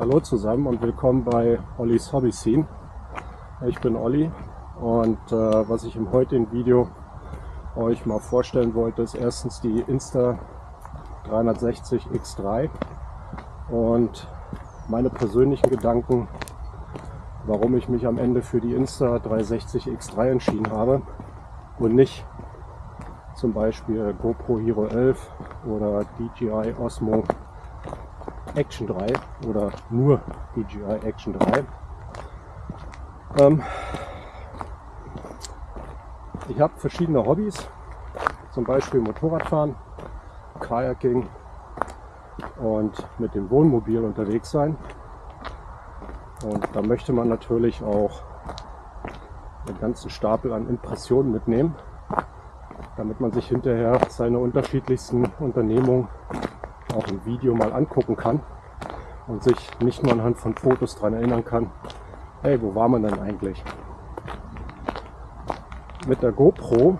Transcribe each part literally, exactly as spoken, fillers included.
Hallo zusammen und willkommen bei Ollis Hobby Scene. Ich bin Olli und äh, was ich im heutigen Video euch mal vorstellen wollte, ist erstens die Insta dreihundertsechzig X drei und meine persönlichen Gedanken, warum ich mich am Ende für die Insta dreihundertsechzig X drei entschieden habe und nicht zum Beispiel GoPro Hero elf oder D J I Osmo Action drei oder nur D J I Action drei. Ähm, ich habe verschiedene Hobbys, zum Beispiel Motorradfahren, Kajaking und mit dem Wohnmobil unterwegs sein. Und da möchte man natürlich auch einen ganzen Stapel an Impressionen mitnehmen, damit man sich hinterher seine unterschiedlichsten Unternehmungen auch im Video mal angucken kann und sich nicht nur anhand von Fotos daran erinnern kann, hey, wo war man denn eigentlich? Mit der GoPro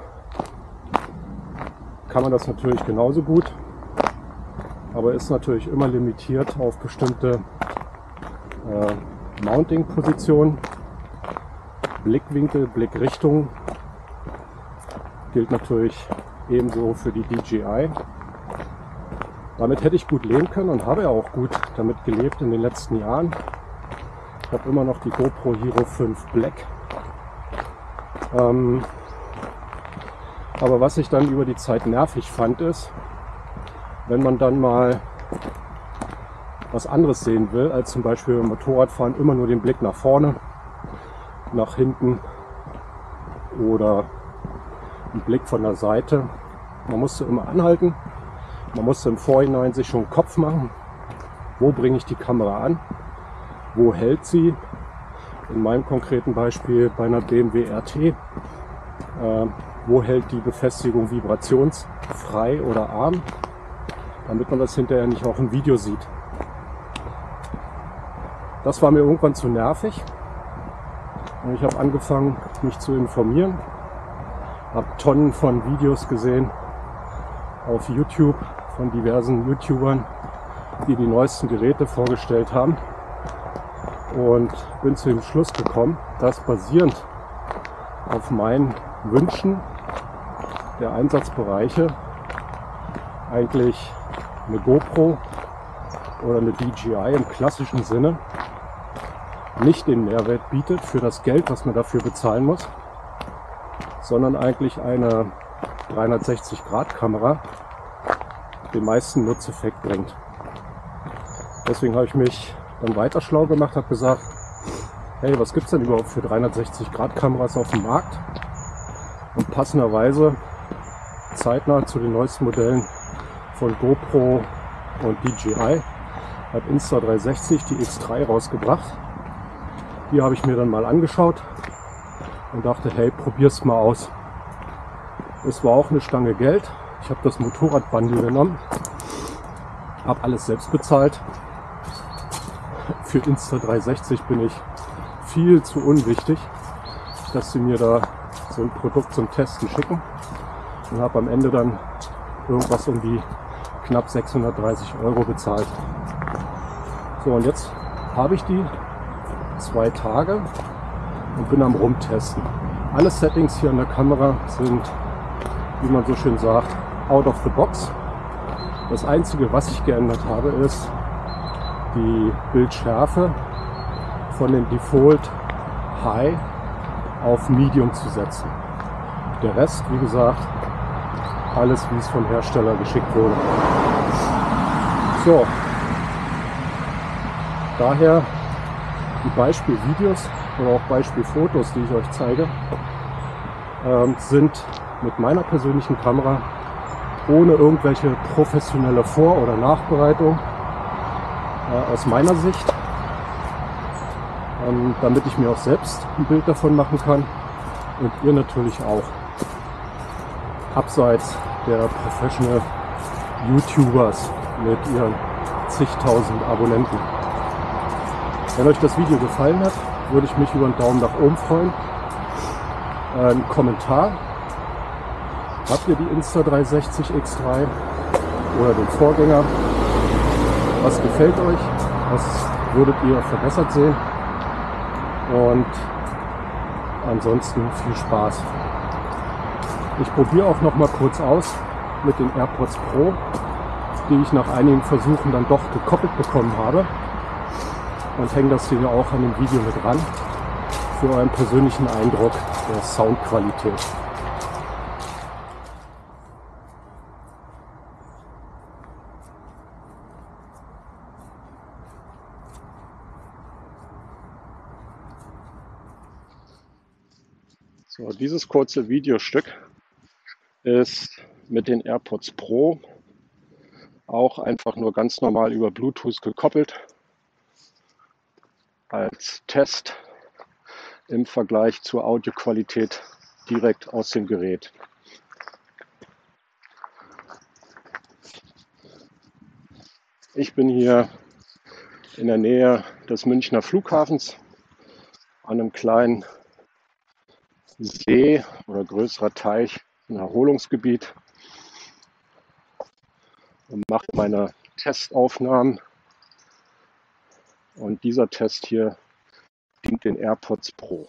kann man das natürlich genauso gut, aber ist natürlich immer limitiert auf bestimmte äh, Mounting-Positionen, Blickwinkel, Blickrichtung. Gilt natürlich ebenso für die D J I. Damit hätte ich gut leben können und habe ja auch gut damit gelebt in den letzten Jahren. Ich habe immer noch die GoPro Hero fünf Black. Ähm, aber was ich dann über die Zeit nervig fand, ist, wenn man dann mal was anderes sehen will, als zum Beispiel beim Motorradfahren immer nur den Blick nach vorne, nach hinten oder einen Blick von der Seite. Man musste immer anhalten. Man musste im Vorhinein sich schon einen Kopf machen, wo bringe ich die Kamera an, wo hält sie. In meinem konkreten Beispiel bei einer B M W R T, äh, wo hält die Befestigung vibrationsfrei oder arm, damit man das hinterher nicht auch im Video sieht. Das war mir irgendwann zu nervig und ich habe angefangen, mich zu informieren, habe Tonnen von Videos gesehen auf YouTube von diversen YouTubern, die die neuesten Geräte vorgestellt haben, und bin zu dem Schluss gekommen, dass basierend auf meinen Wünschen der Einsatzbereiche eigentlich eine GoPro oder eine D J I im klassischen Sinne nicht den Mehrwert bietet für das Geld, was man dafür bezahlen muss, sondern eigentlich eine dreihundertsechzig Grad Kamera den meisten Nutzeffekt bringt. Deswegen habe ich mich dann weiter schlau gemacht, habe gesagt, hey, was gibt es denn überhaupt für dreihundertsechzig Grad Kameras auf dem Markt? Und passenderweise zeitnah zu den neuesten Modellen von GoPro und D J I hat Insta dreihundertsechzig die X drei rausgebracht. Die habe ich mir dann mal angeschaut und dachte, hey, probier's mal aus. Es war auch eine Stange Geld. Ich habe das Motorradbundle genommen, habe alles selbst bezahlt. Für Insta dreihundertsechzig bin ich viel zu unwichtig, dass sie mir da so ein Produkt zum Testen schicken, und habe am Ende dann irgendwas um die knapp sechshundertdreißig Euro bezahlt. So, und jetzt habe ich die zwei Tage und bin am Rumtesten. Alle Settings hier an der Kamera sind, wie man so schön sagt, out of the box. Das einzige, was ich geändert habe, ist die Bildschärfe von dem Default High auf Medium zu setzen. Der Rest, wie gesagt, alles wie es vom Hersteller geschickt wurde. So, daher die Beispielvideos oder auch Beispielfotos, die ich euch zeige, ähm, sind mit meiner persönlichen Kamera ohne irgendwelche professionelle Vor- oder Nachbereitung äh, aus meiner Sicht, ähm, damit ich mir auch selbst ein Bild davon machen kann und ihr natürlich auch, abseits der Professional YouTubers mit ihren zigtausend Abonnenten. Wenn euch das Video gefallen hat, würde ich mich über einen Daumen nach oben freuen, äh, einen Kommentar. Habt ihr die Insta dreihundertsechzig X drei oder den Vorgänger? Was gefällt euch? Was würdet ihr verbessert sehen. Und ansonsten viel Spaß. Ich probiere auch noch mal kurz aus mit den AirPods Pro, die ich nach einigen Versuchen dann doch gekoppelt bekommen habe, und hänge das hier auch an dem Video mit ran für euren persönlichen Eindruck der Soundqualität. So, dieses kurze Videostück ist mit den AirPods Pro auch einfach nur ganz normal über Bluetooth gekoppelt als Test im Vergleich zur Audioqualität direkt aus dem Gerät. Ich bin hier in der Nähe des Münchner Flughafens an einem kleinen See oder größerer Teich, ein Erholungsgebiet, und mache meine Testaufnahmen. Und dieser Test hier dient den AirPods Pro.